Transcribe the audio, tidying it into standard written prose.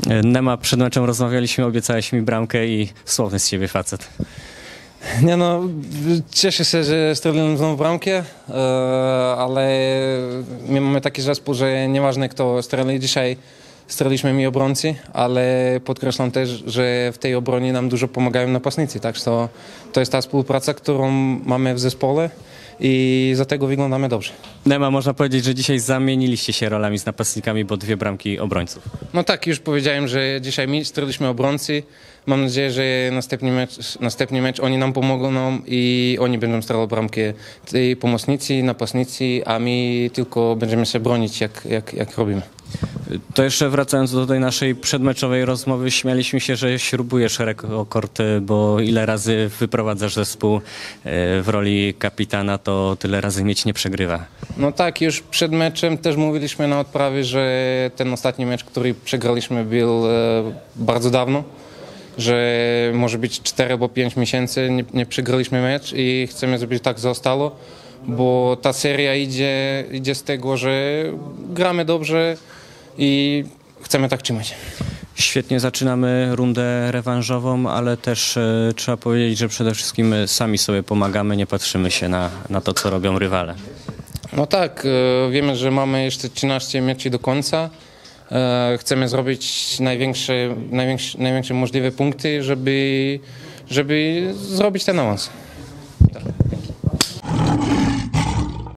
Nema, przed meczem rozmawialiśmy, obiecałeś mi bramkę i słowny z ciebie facet. Nie no, cieszę się, że strzeliłem znowu bramkę, ale my mamy taki zespół, że nieważne kto strzeli dzisiaj, strzeliliśmy mi obrońcy, ale podkreślam też, że w tej obronie nam dużo pomagają napastnicy, tak, to jest ta współpraca, którą mamy w zespole i za tego wyglądamy dobrze. Nema, można powiedzieć, że dzisiaj zamieniliście się rolami z napastnikami, bo 2 bramki obrońców. No tak, już powiedziałem, że dzisiaj my strzeliliśmy obrońcy. Mam nadzieję, że następny mecz oni nam pomogą i oni będą strzelać bramkę. Ci pomocnicy, napastnicy, a my tylko będziemy się bronić, jak robimy. To jeszcze wracając do tej naszej przedmeczowej rozmowy, śmialiśmy się, że śrubujesz rekord, bo ile razy wyprowadzasz zespół w roli kapitana, to tyle razy mieć nie przegrywa. No tak, już przed meczem też mówiliśmy na odprawie, że ten ostatni mecz, który przegraliśmy, był bardzo dawno, że może być 4 albo 5 miesięcy nie przegraliśmy mecz i chcemy, żeby tak zostało, bo ta seria idzie z tego, że gramy dobrze i chcemy tak trzymać. Świetnie zaczynamy rundę rewanżową, ale też trzeba powiedzieć, że przede wszystkim sami sobie pomagamy, nie patrzymy się na to, co robią rywale. No tak, wiemy, że mamy jeszcze 13 meczy do końca. Chcemy zrobić największe możliwe punkty, żeby zrobić ten awans.